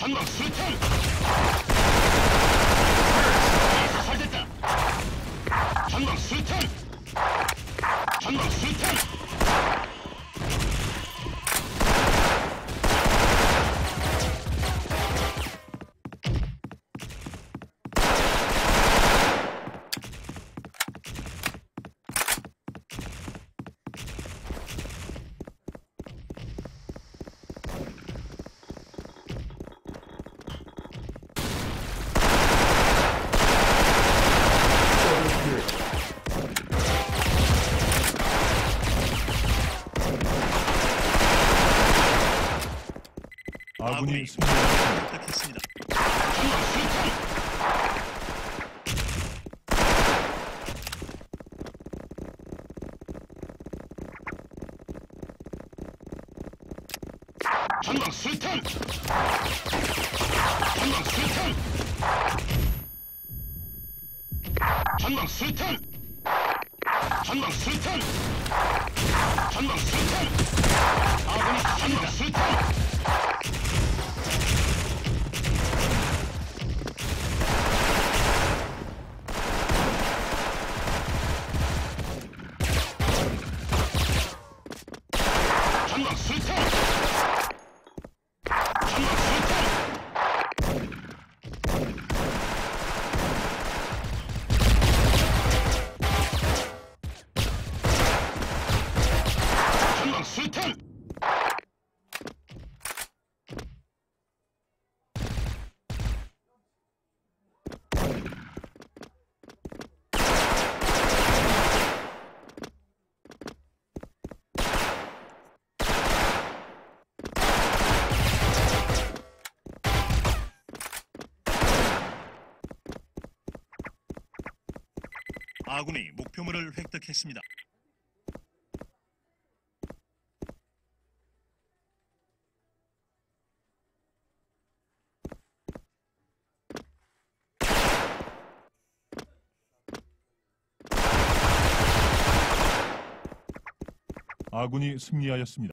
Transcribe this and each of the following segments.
전방 수탄. 살됐다. 전방 수탄. 전방 수탄. 아군이 승리를 획득했습니다. 전방 수탄. 전방 수탄. 전방 수탄. 전방 수탄. 전방 수탄. 아군이 전방 수탄. 전방 수탄. 전방 수탄. 전방 수탄. 아군이 목표물을 획득했습니다. 아군이 승리하였습니다.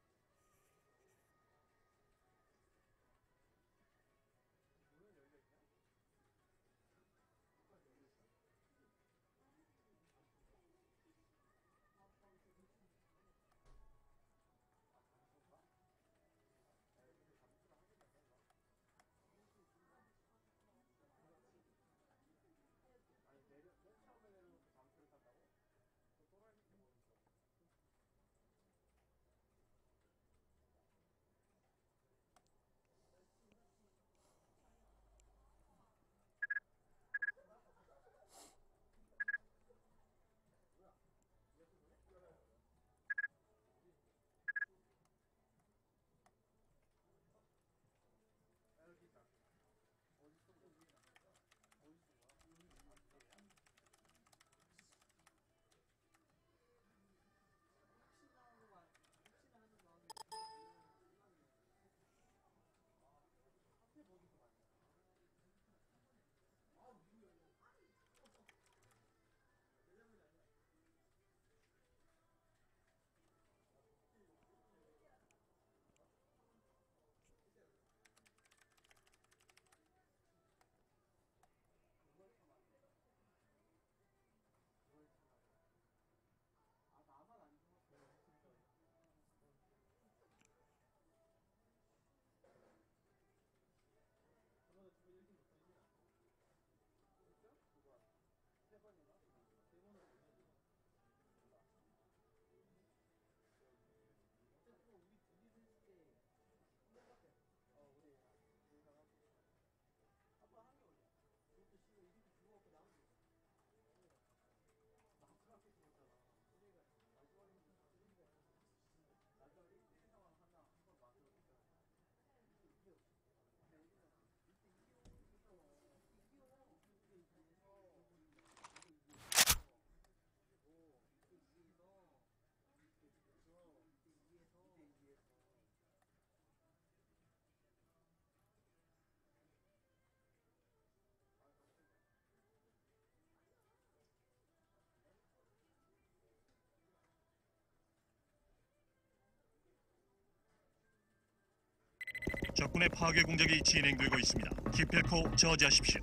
적군의 파괴 공작이 진행되고 있습니다. 기필코 저지하십시오.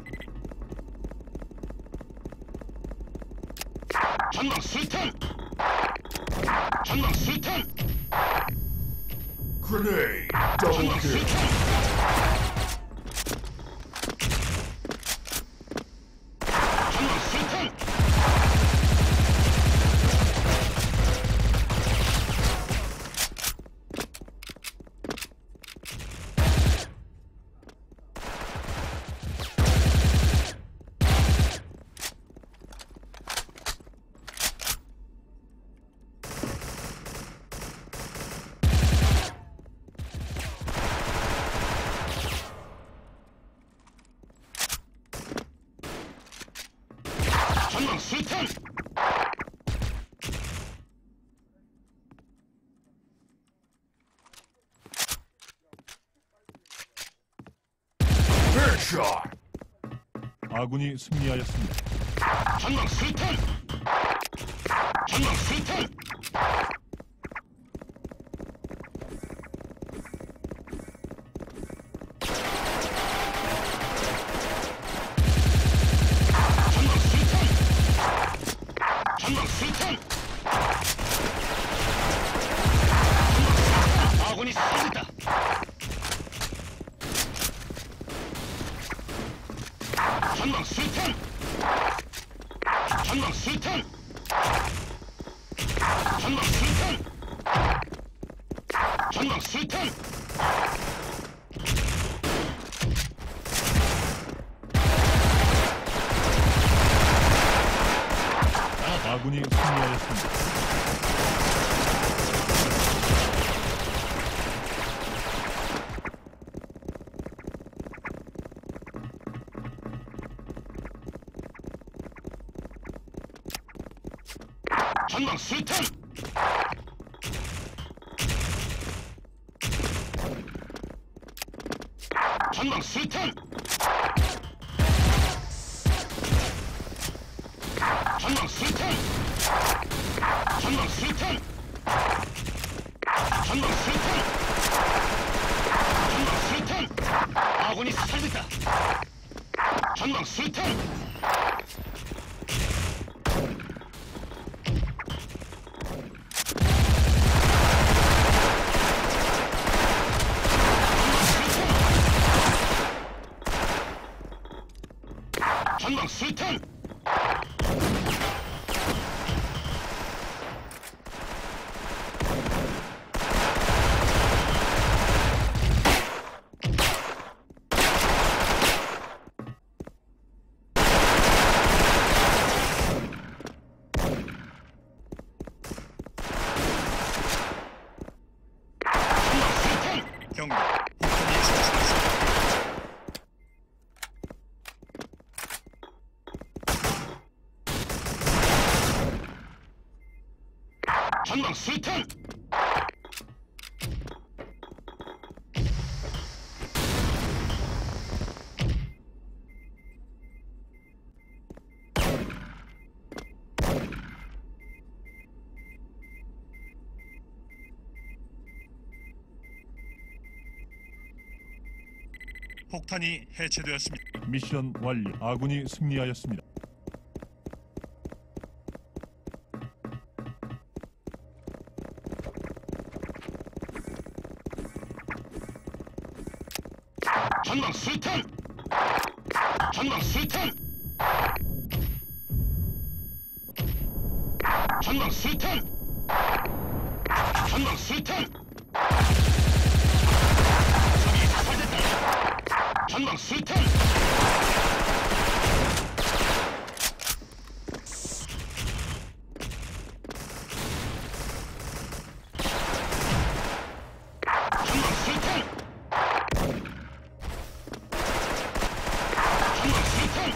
전방 수탄. 전방 수탄. Grenade! Double 전방 kill! 수탄. 전방 수탄. 전방 수탄. Headshot! 아군이 승리하였습니다. 전방 수탄. 전방 수탄. 전방 수탄. 전방 수탄. 아군이 쓰러졌다. 전방 수탄. 전방 수탄. 전방 수탄. 전방 수탄. 아군이 승리하였습니다. 전방 수탄. 전방 수탄. 전방 수탄. 전방 수탄. 전방 수탄. 전방 수탄. 아군이 살렸다. 전방 수탄. 전방 수탄. 경고. 폭탄이 설치됐습니다. 전방 수탄. 폭탄이 해체되었습니다. 미션 완료. 아군이 승리하였습니다. 전방 수탄. 전방 수탄. 전방 수탄. 전방 수탄. 적이 사살됐다. 전방 수탄. 전방 수탄. 전방 수탄.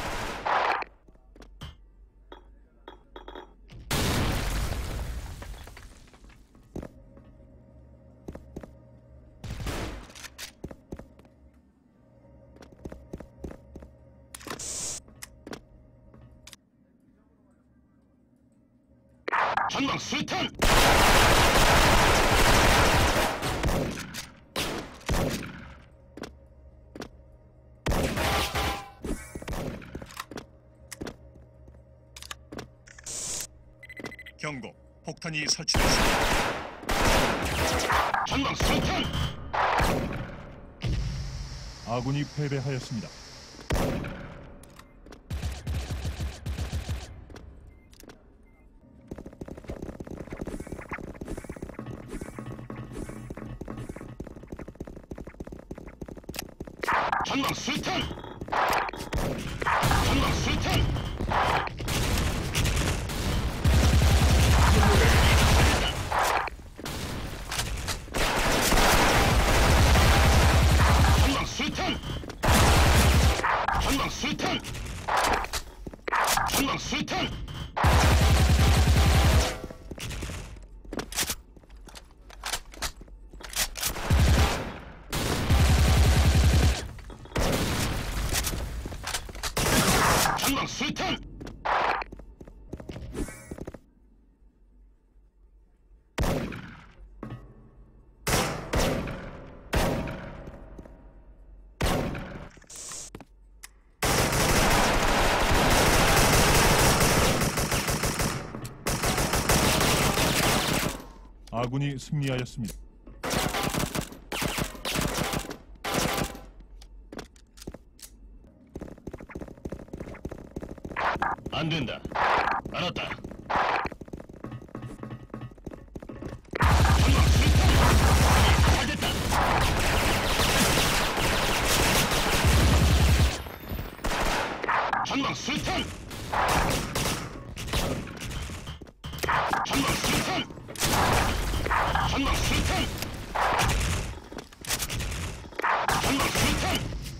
전방 수탄. 폭탄이 설치됐습니다. 전방 수탄. 아군이 패배하였습니다. 전방 수탄. 전방 수탄. 전방 수탄. 전방 수탄. 전방 수탄. 전방 수탄. 아군이 승리하였습니다. 안 된다. 알았다. 전방 수탄. 잘됐다. 전방 수탄. 전방 수탄. 전방 수탄. 전방 수탄.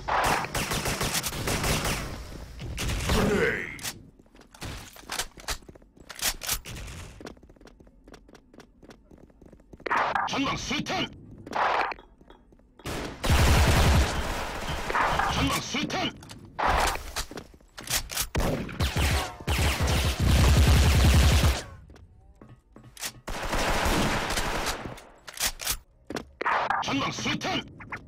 Grenade. 전방 수탄. 전방 수탄. 전방 수탄.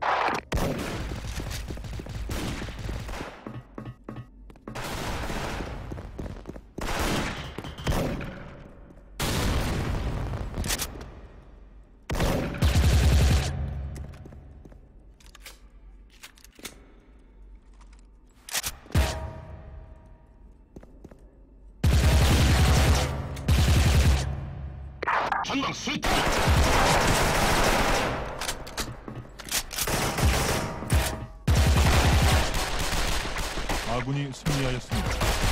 전방 수탄. 아군이 승리하였습니다.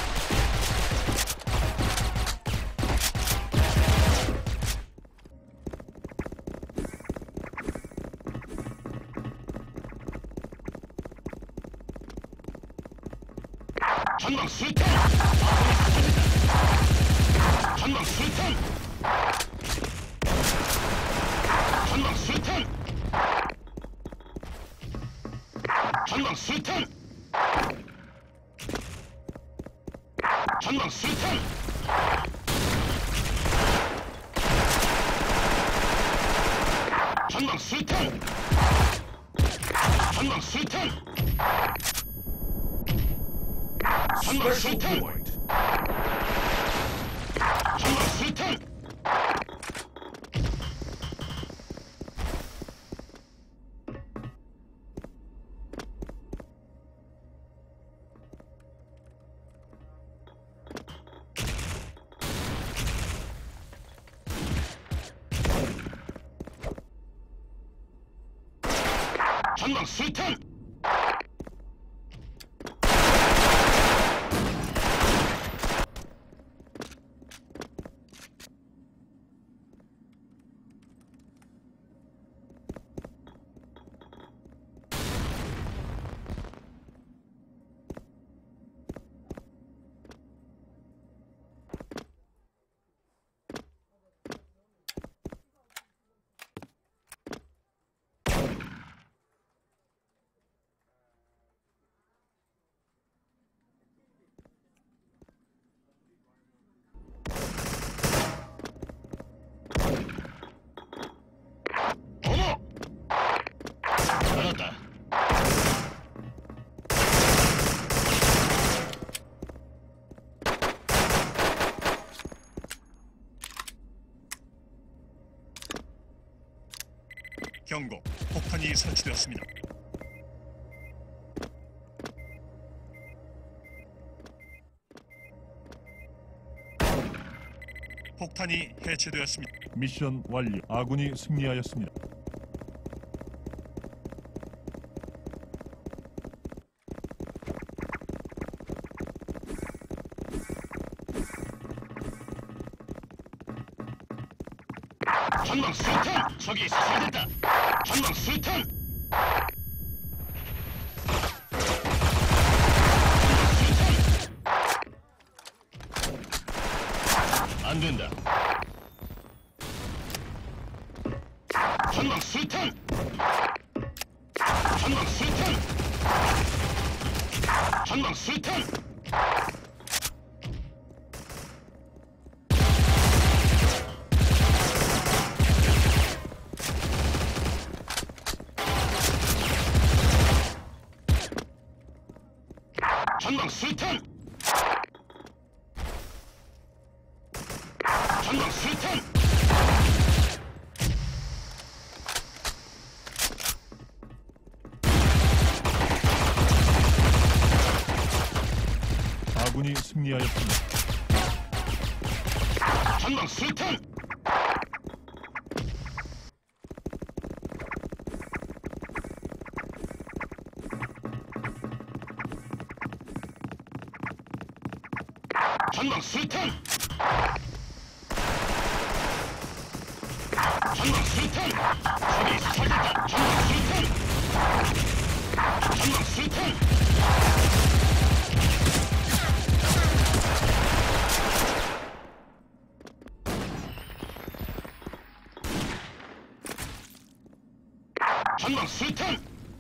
전방 수탄. 전방 수탄. 전방 수탄. 전방 수탄. 전방 수탄. 전방 수탄. 전방 수탄. 전방 Special 수탄. point. 전방 수탄. 전방 수탄. 경고. 폭탄이 설치되었습니다. 폭탄이 해체되었습니다. 미션 완료. 아군이 승리하였습니다. 전방 수탄! 적이 사살됐다! 전방 수탄! 안 된다. 전방 수탄! 전방 수탄! 전방 수탄! 전방 수탄! 전방 수탄! 아군이 승리하였습니다. 전방 수탄! 전방 수탄! 전방 수탄! 적이 사살됐다! 전방 수탄! 전방 수탄! 전방 수탄!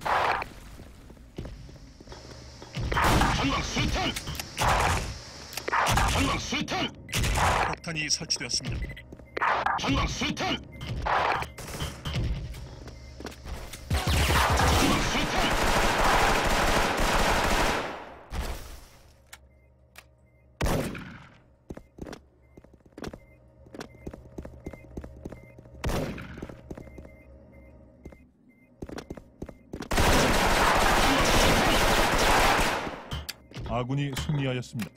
전방 수탄! 전방 수탄! 폭탄이 설치되었습니다. 전방 수탄! 전방 수탄! 아군이 승리하였습니다.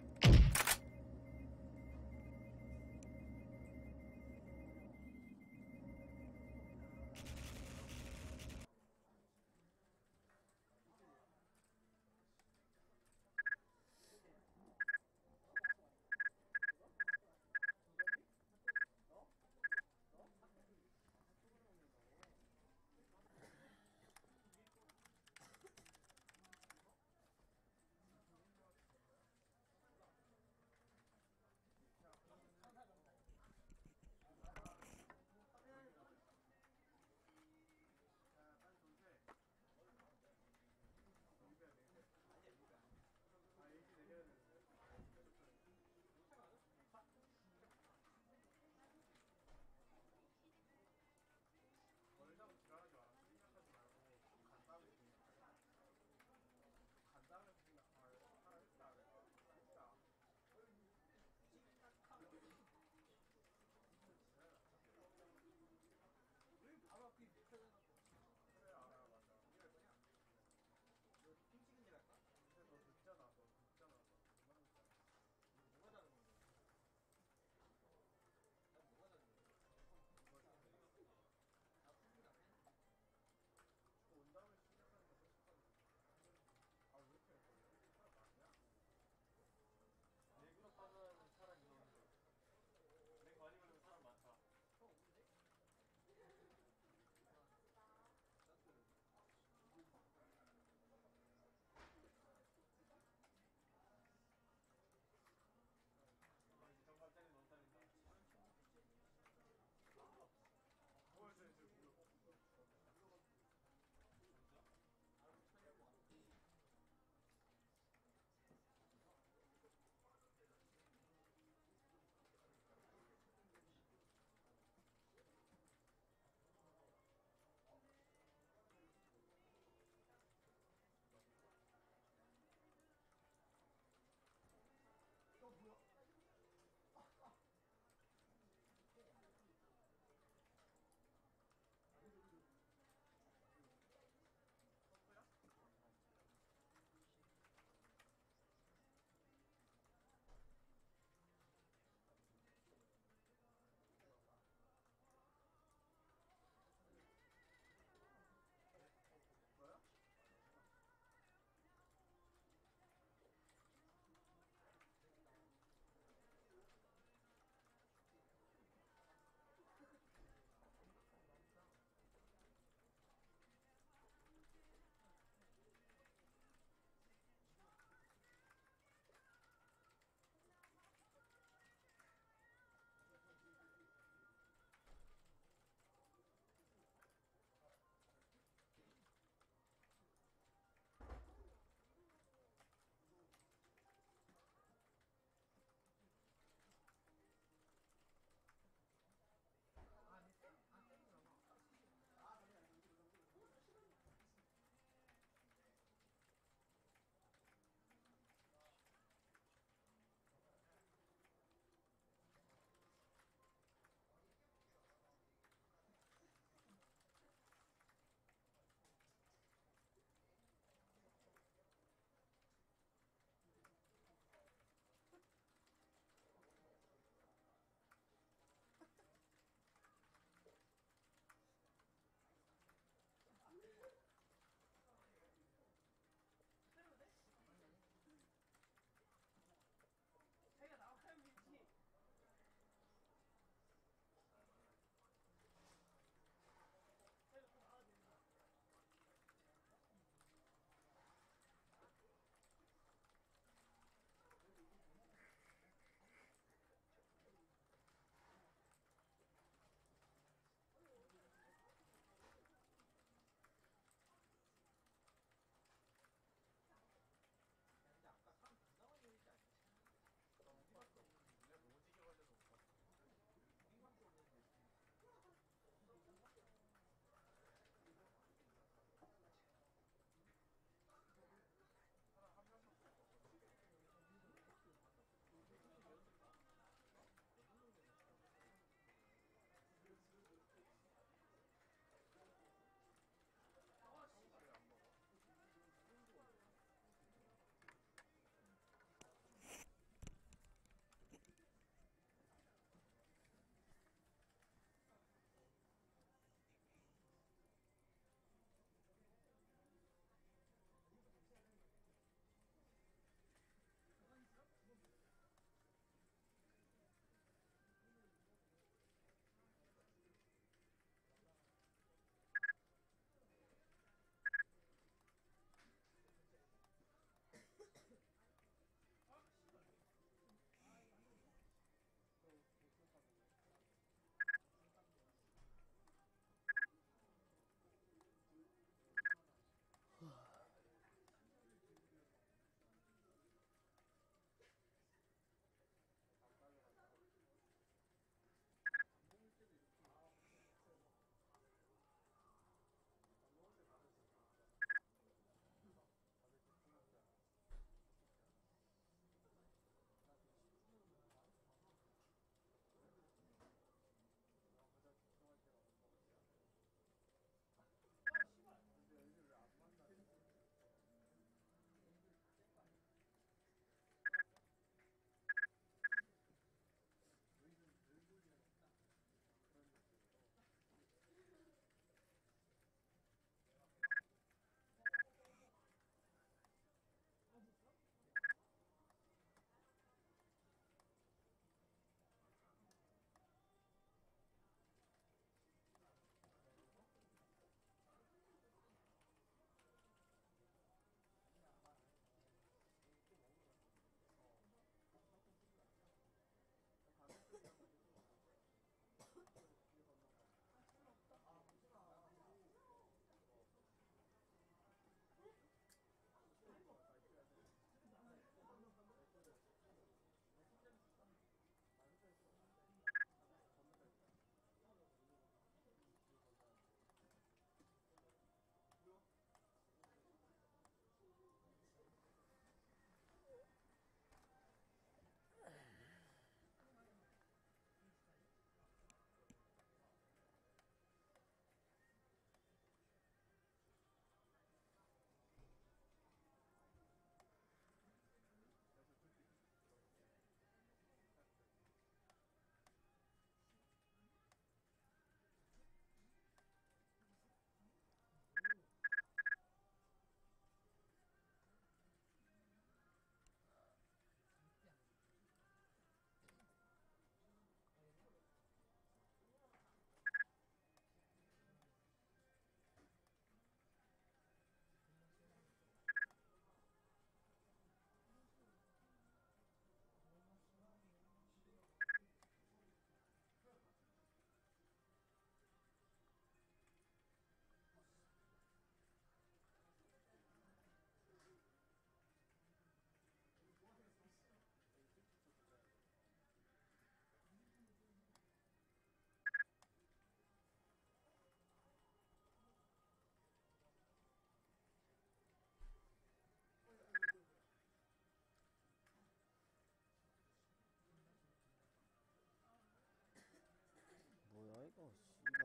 씨발.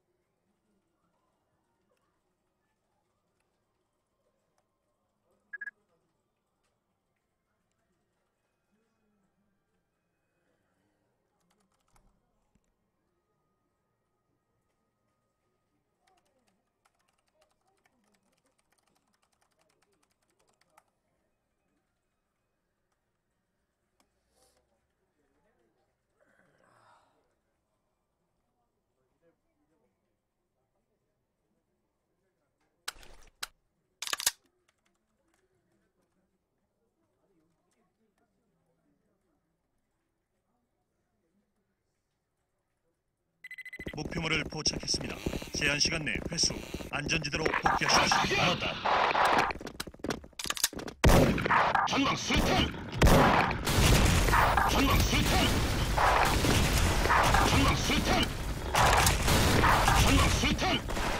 목표물을 포착했습니다. 제한 시간 내 회수. 안전지대로 복귀하십시오. 알았다. 전방 수탄. 전방 수탄. 전방 수탄. 전방 수탄.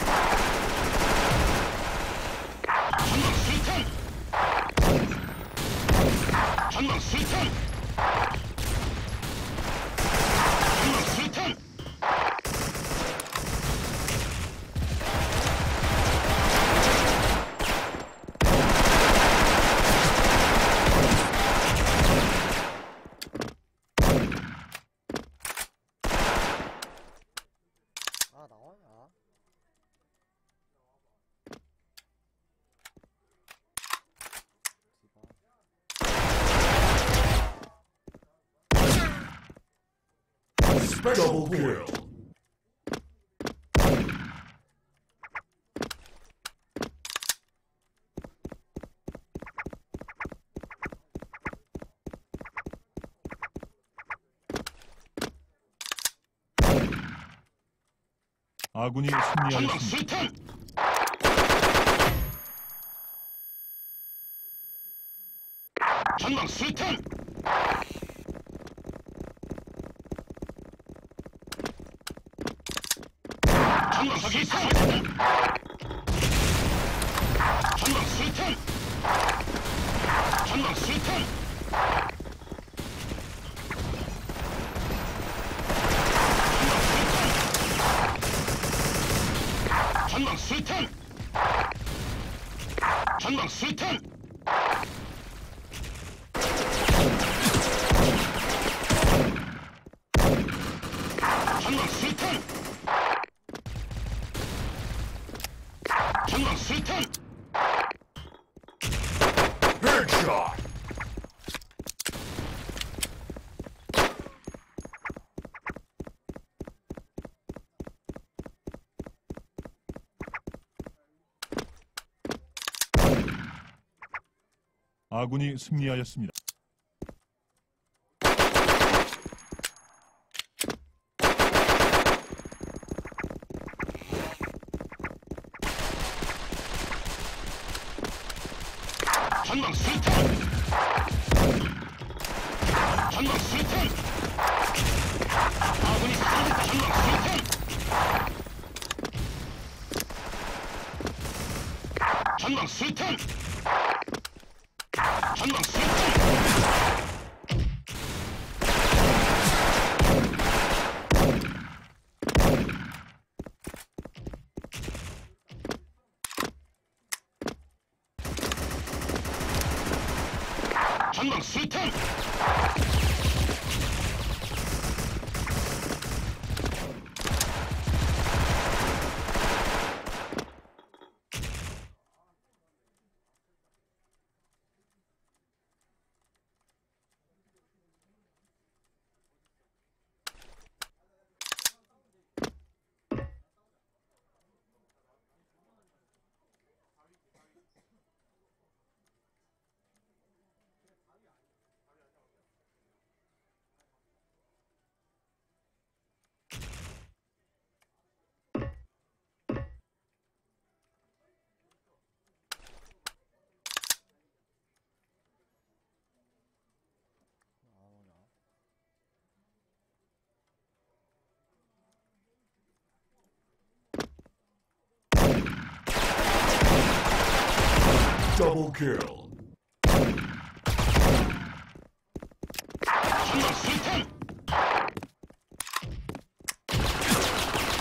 전방 수탄. 전방 수탄. 전방 수탄. 아 나와야. Double kill. 아군이 전방 승리하였습니다. 수탄. 전방 수탄. 전방 수탄. 전방 수탄. 전방 수탄. 전방 수탄. 전방 수탄. 전방 수탄. 전방 수탄. Headshot. 아군이 승리하였습니다. 전방 수탄. 전방 수탄. 아군이 승리했다. 전방 수탄. 전방 수탄. 전방 수탄. 전방 수탄. Double kill. 전방 수탄.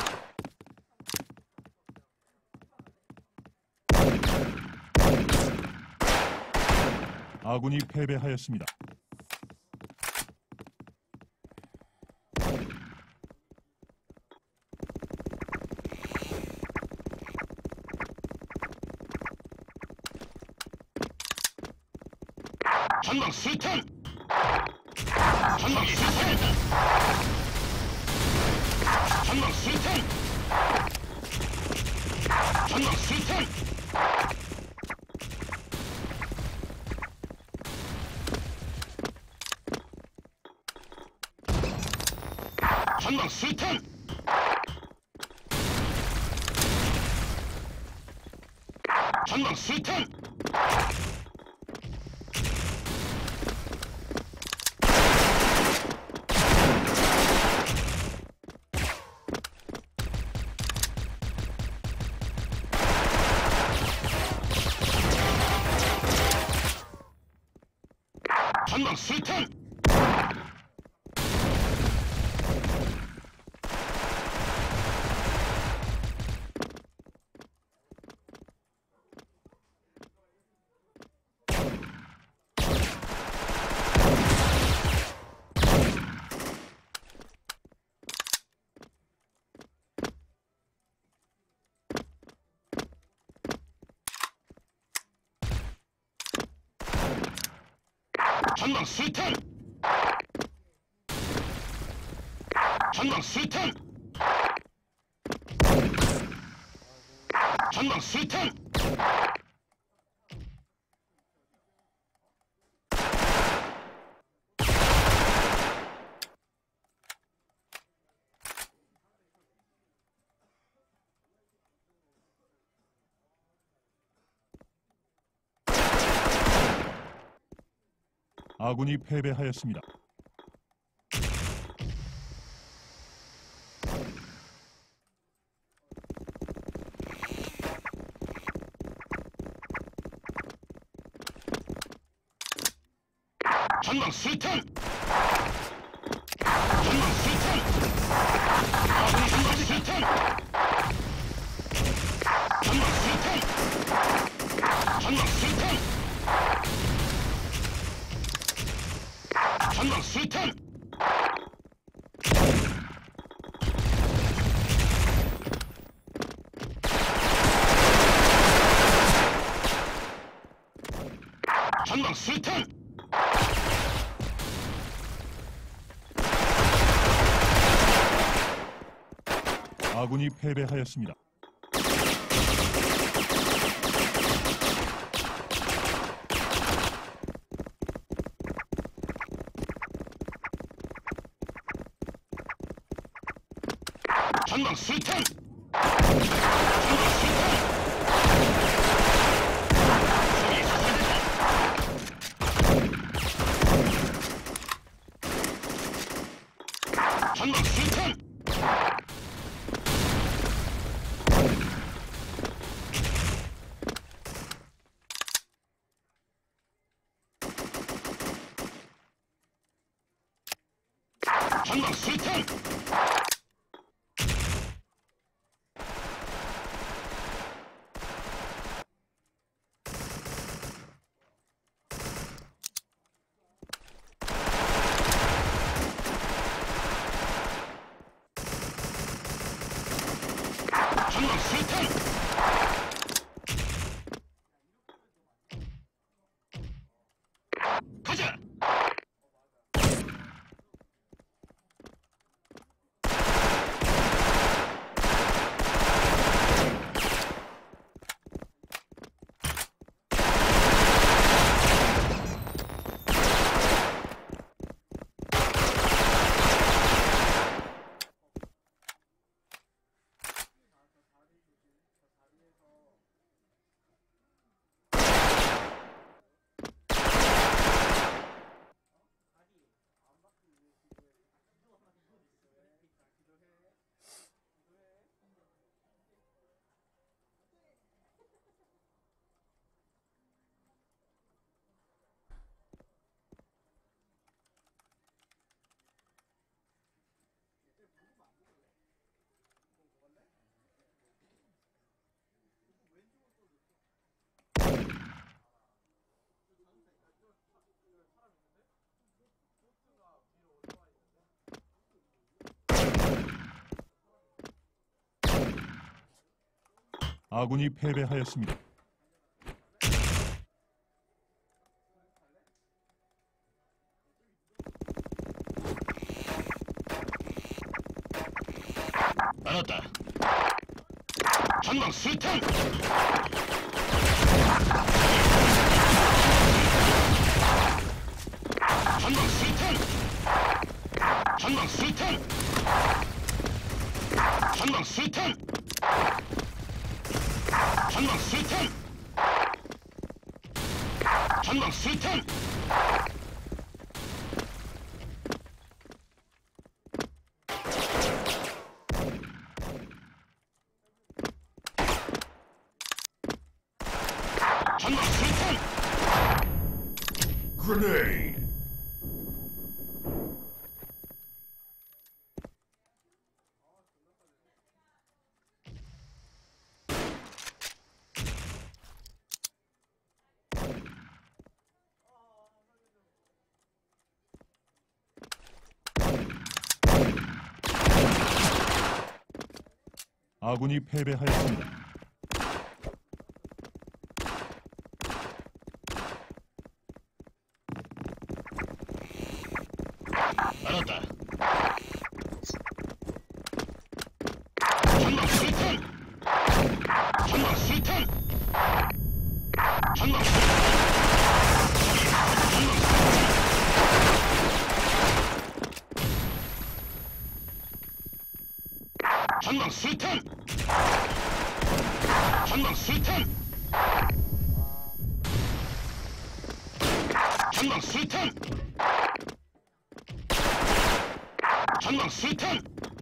아군이 패배하였습니다. 전방 수탄. 전방 수탄. 전방 수탄. 전방 수탄. 전방 수탄. 전방 수탄. 전방 수탄. 전방 수탄. 전방 수탄. 전방 수탄. 아군이 패배하였습니다. 전방 수탄. 전방 수탄. 아군이 전방 수탄. 전방 수탄. 전방 수탄. 전방 수탄. 전방 수탄. 아군이 패배하였습니다. 전방 수탄. 전방 수탄. 저기 수탄이다. 전방 수탄. 전방 수탄. 전방 수탄. 가자. 아군이 패배하였습니다. 알았다. 전방 수탄. 전방 수탄. 전방 수탄. 전방 수탄. 전방 수탄. 전방 수탄. 전방 수탄. Grenade! 아군이 패배하였습니다. 알았다. 전방 수탄. 전방 수탄. 전방 수탄. 전방 수탄. 전방 수탄. 전방 수탄. 전방 수탄.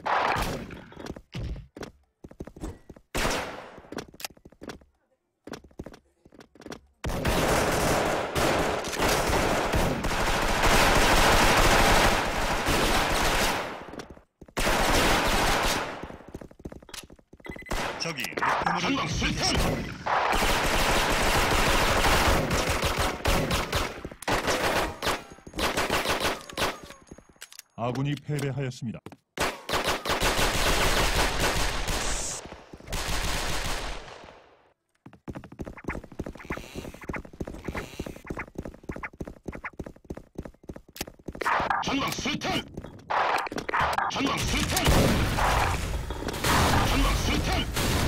적이 목표물을 전방 수탄. 공격했습니다. 아군이 패배하였습니다. 전방 수탄. 전방 수탄. 전방 수탄.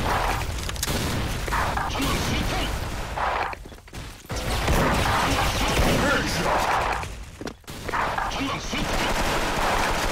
전방 수탄. Headshot! 전방 수탄.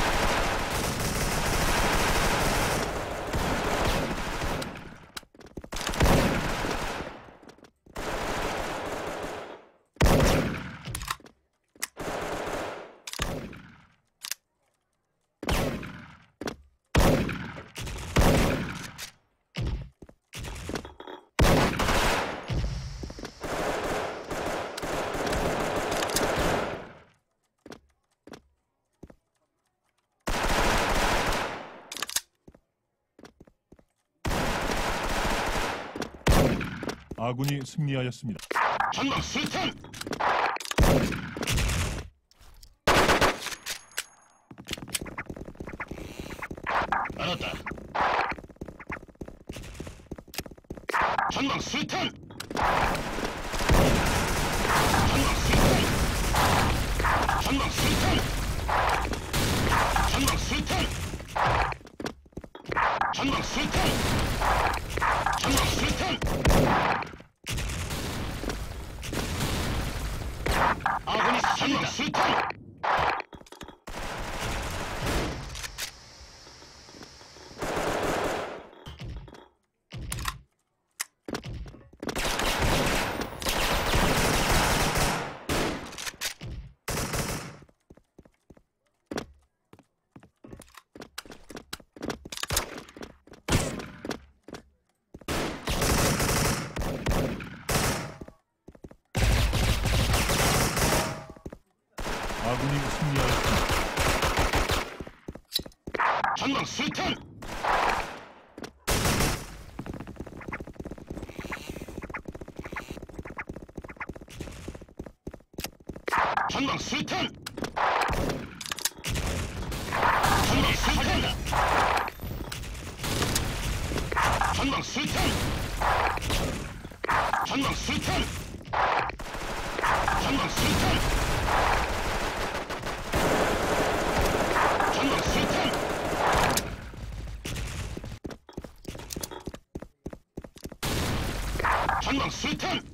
아군이 승리하였습니다. 전방 수탄. 알았다. 전방 수탄. 전방 수탄. 전방 수탄. 전방 수탄. 전방 수탄. 전방 수탄. 아군이 전방 수탄. 아군이 승리하였습니다. 전방 수탄. 전방 수탄. 전방 수탄. 전방 수탄. 전방 수탄. 전방 수탄. 전방 수탄. 전방 수탄.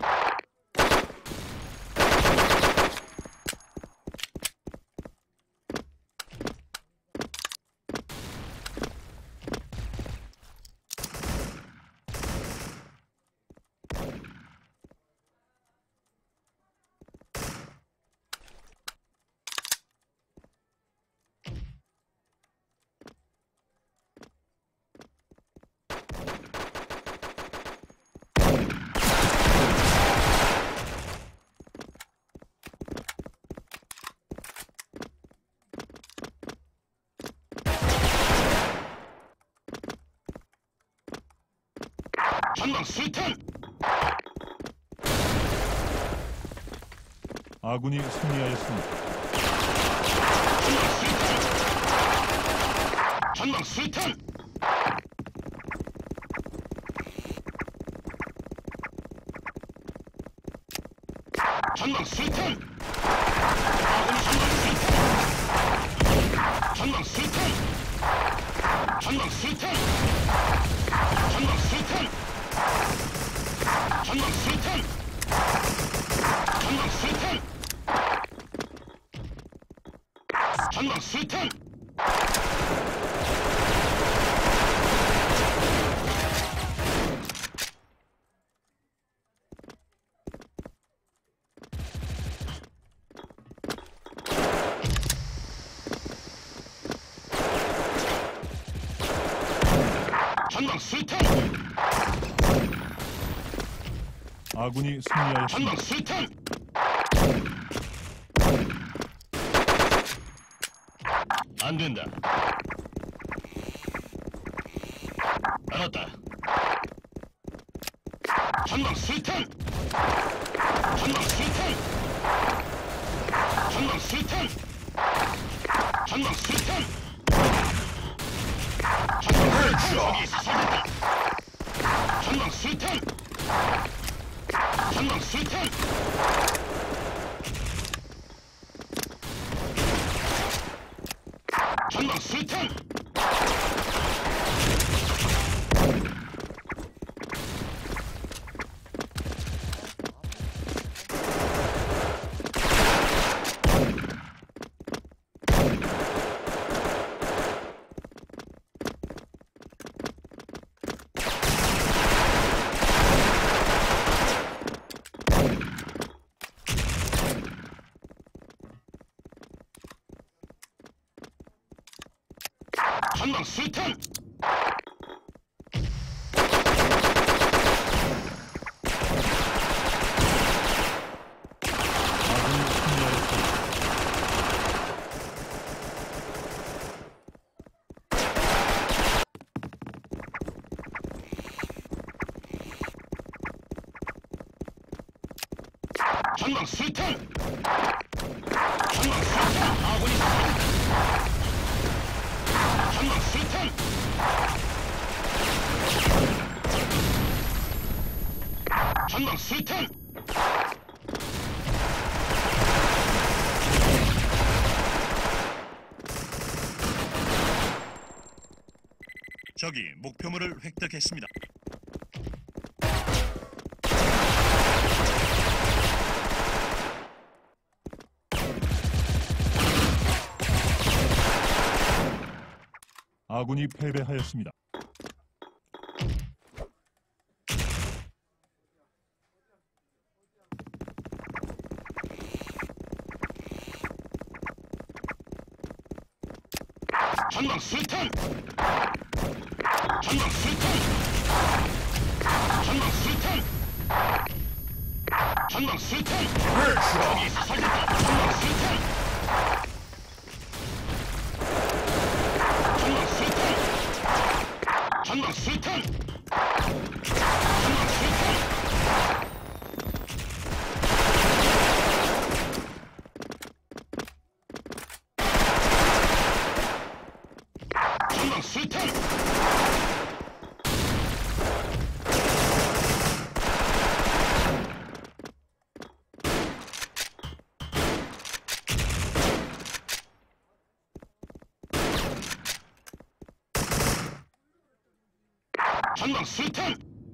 전방 수탄. 아군이 승리하였습니다. 전방 수탄. 전방 수탄. 아군 전방 수탄. 전방 수탄. 전방 수탄. 전방 수탄. 전방 수탄. 전방 수탄. 전방 수탄. 아군이 승리하였습니다. 전방 수탄. 안 된다. 알았다. 전방 수탄. 전방 수탄. 전방 수탄. 전방 수탄. 전방 수탄. 전방 수탄. 전방 수탄. 전방 수탄. 아군이 승리하였습니다. 전방 수탄. 전방 수탄. 아군이 전방 수탄. 전방 수탄. 적이 목표물을 획득했습니다. 아군이 패배하였습니다. 전방 수탄. 전방 수탄. 전방 수탄. 전방 수탄. Headshot! 전방 수탄. 전방 수탄. 전방 수탄. 전방 수탄. 전방 수탄. 전방 수탄.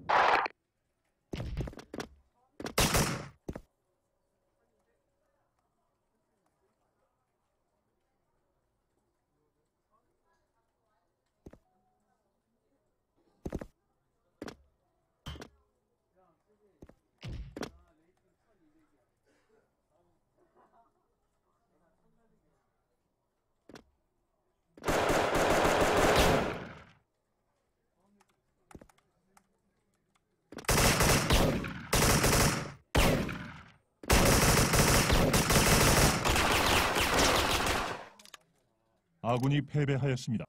아군이 패배하였습니다.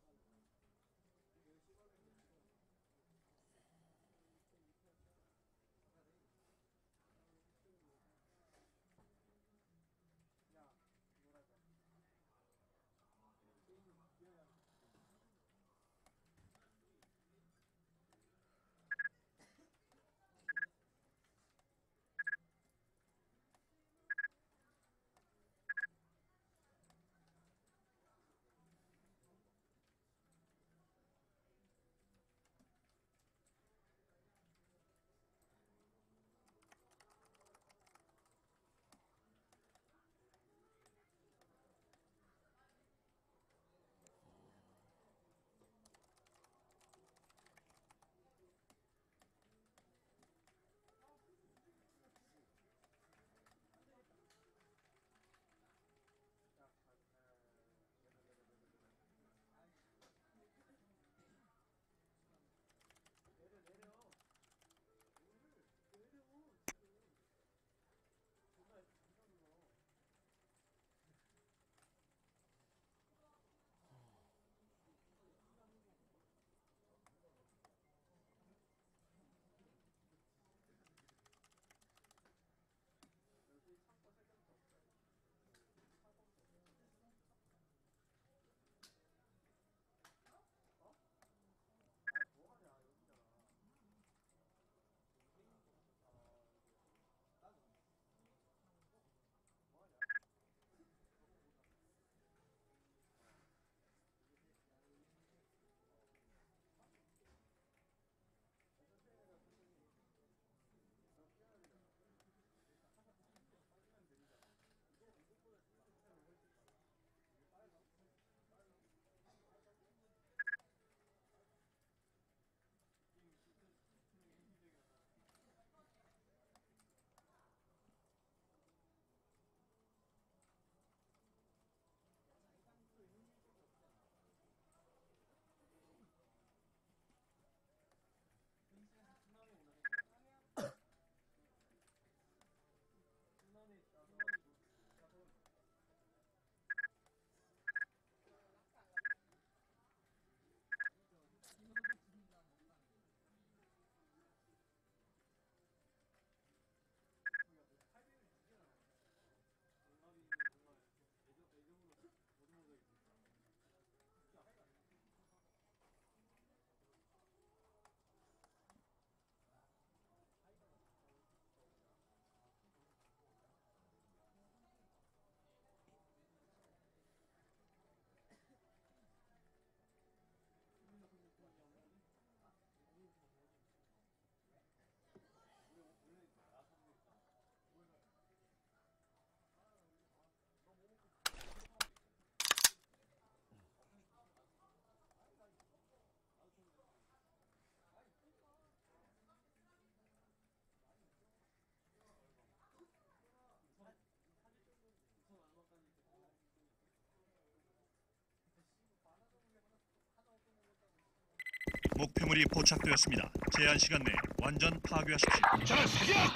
목표물이 포착되었습니다. 제한 시간 내에 완전 파괴하십시오. 저는 사격.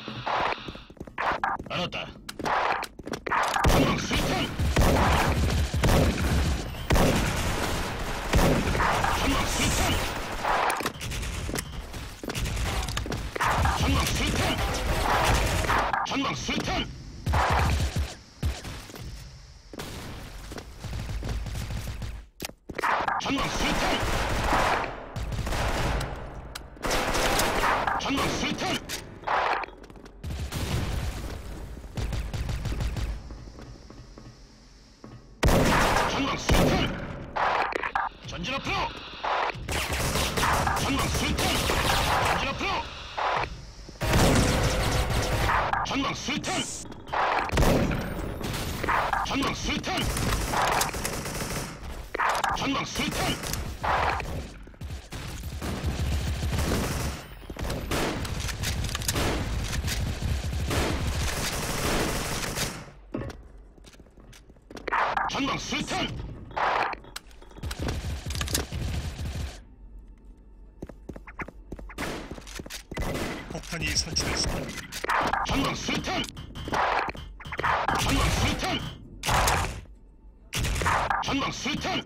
알았다. 전방 수탄. 전방 수탄. 전방 수탄. 전방 수탄. 전방 수탄. 전방 수탄. 전방 수탄. 전진 앞으로. 전방 수탄. 전방 수탄. 전방 수탄. 전방 수탄. 전방 수탄. 폭탄이 설치됐습니다. 전방 수탄. 전방 수탄. 전방 수탄.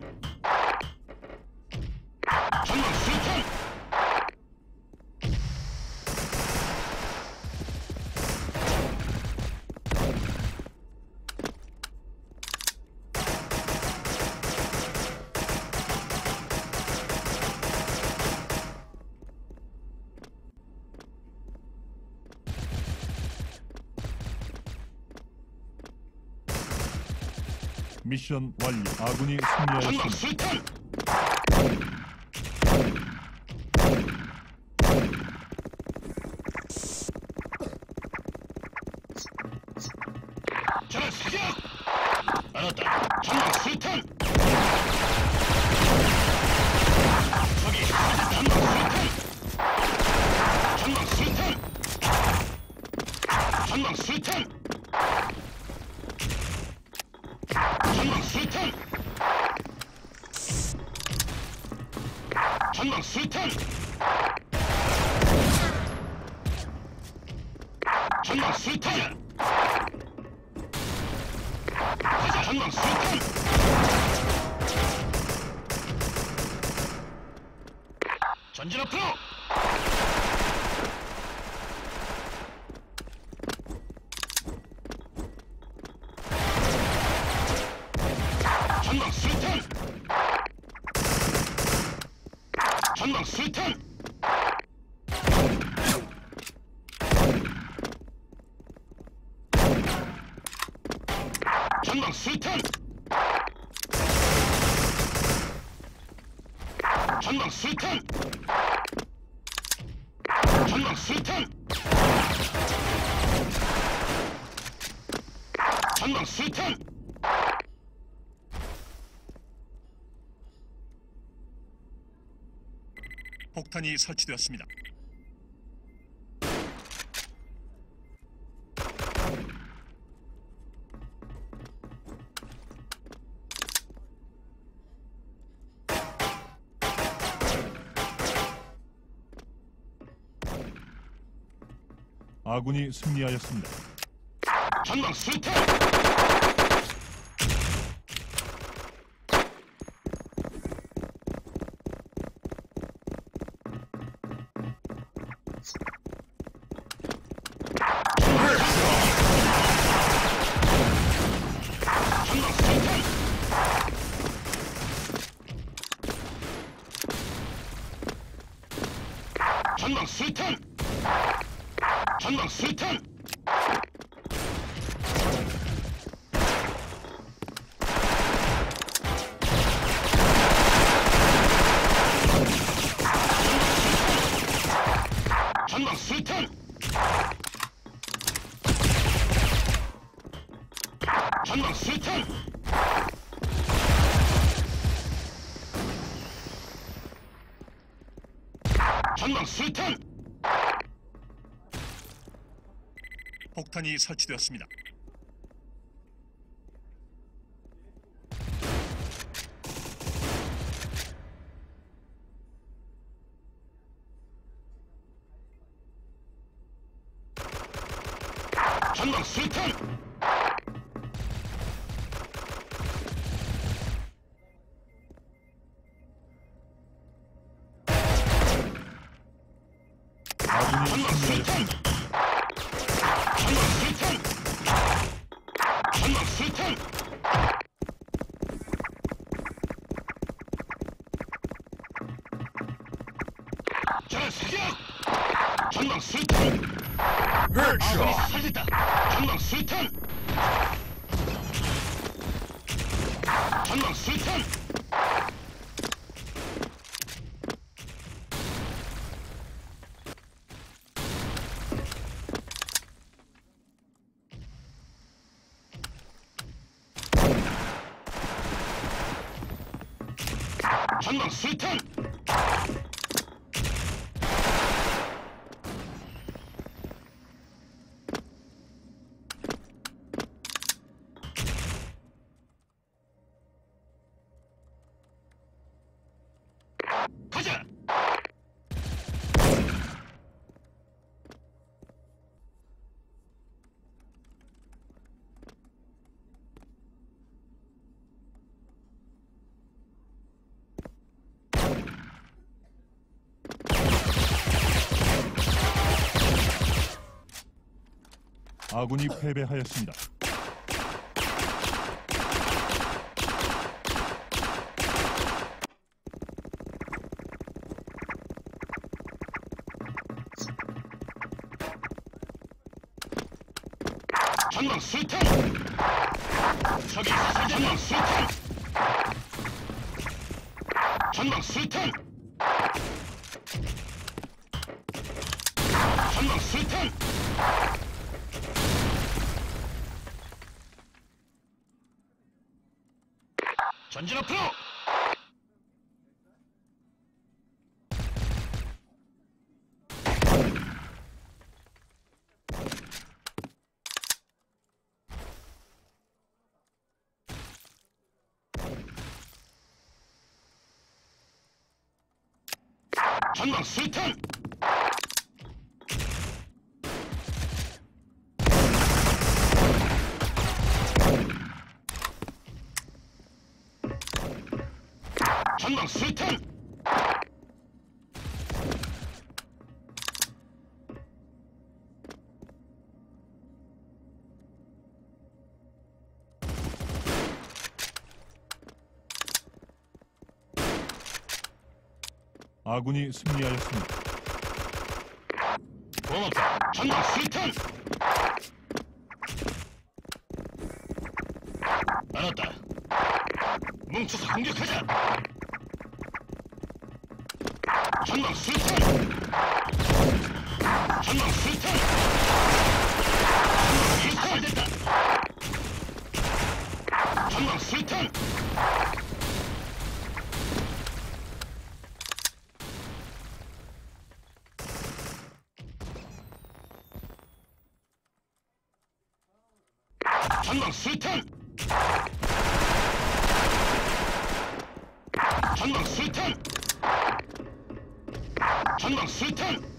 전방 수탄. 미션 완료. 아군이 전방 승리하였습니다. 수탄. 자, 사격! 알았다. 전방 수탄. 저기 전방 수탄. 전방 수탄. 전방 수탄. 전방 수탄. 전방 수탄. 전방 수탄. 전진 앞으로. 전방 수탄. 전방 수탄. 전방 수탄. 전방 수탄. 전방 수탄. 전방 수탄. 폭탄이 설치되었습니다. 아군이 승리하였습니다. 전방 수탄. 전방 수탄. 전방 수탄. 전방 수탄. 전방 수탄. 전방 수탄. 폭탄이 설치되었습니다. 전방 수탄. 아군이 전방 수탄. 승리하였습니다. 전방 수탄. 자, 사격! 전방 수탄. 아군이 Headshot. 살렸다. 전방 수탄. 전방 수탄. 전방 수탄. 가자. 아군이 패배하였습니다. 전방 수탄. 저기 전방 수탄. 전방 수탄. 전방 수탄. 전진 앞으로. 전방 수탄. 전방 수탄. 아군이 승리하였습니다. 고맙다. 전방 수탄. 알았다. 뭉쳐서 공격하자. 전방 수탄. 전방 수탄. 전방 됐다. 전방 수탄. 전방 수탄. 전방 수탄. 전방 수탄.